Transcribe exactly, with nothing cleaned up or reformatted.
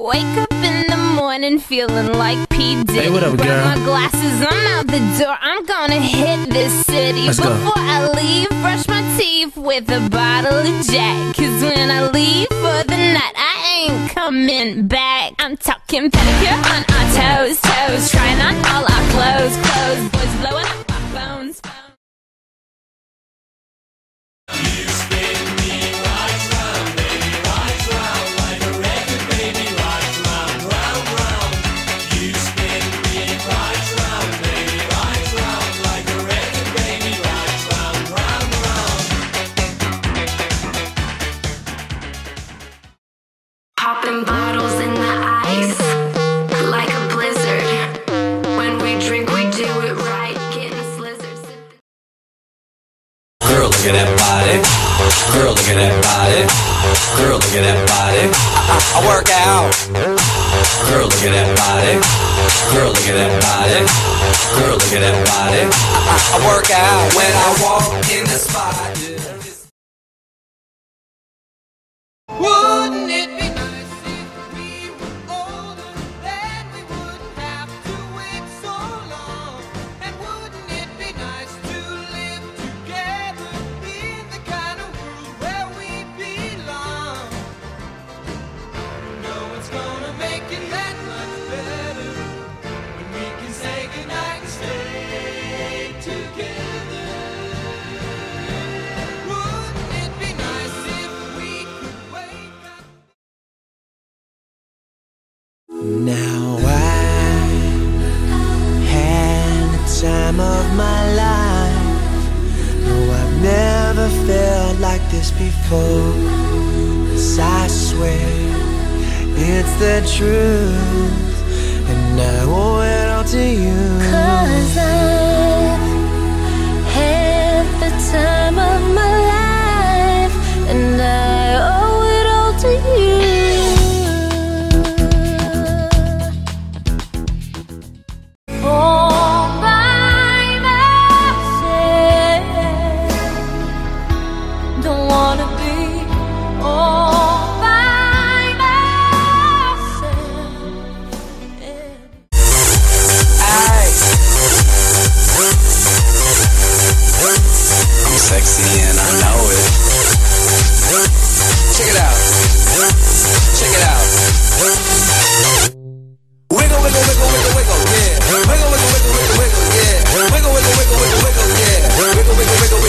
Wake up in the morning feeling like P. Diddy. Hey, what up, girl? Grab my glasses, I'm out the door. I'm gonna hit this city. Let's Before go. I leave, brush my teeth with a bottle of Jack. Cause when I leave for the night, I ain't coming back. I'm talking pedicure on our toes, toes. Trying on all our clothes, clothes. Boys blowing up our phones, phones. You spin me right round, baby, right round, like a record, baby, right round, round, round. You spin me right round, baby, right round, like a record, baby, right round, round, round. Popping bottles in the ice, like a blizzard. When we drink, we do it right, getting slizzard. Girl, look at that body. Girl, look at that body. Girl, look at that body. I, I work out. Girl, look at that body. Girl, look at that body. Girl, look at that body. I, I work out when I walk in the spot. Wouldn't it be nice if we were older? Then we wouldn't have to wait so long. And wouldn't it be nice to live together in the kind of world where we belong? You know it's gonna make it that much better when we can say goodnight and stay together. Wouldn't it be nice if we could wake up? Now I had the time of my life. No, I've never felt like this before. 'Cause I swear it's the truth, and I owe it all to you. 'Cause I've had the time of my life, and I owe it all to you. All by myself, don't wanna be all by myself. I'm sexy and I know it. Check it out. Check it out. Wiggle, wiggle, wiggle, wiggle, wiggle, yeah. Wiggle, wiggle, wiggle, wiggle, wiggle, yeah. Wiggle, wiggle, wiggle, wiggle, wiggle, yeah. Wiggle, wiggle, wiggle,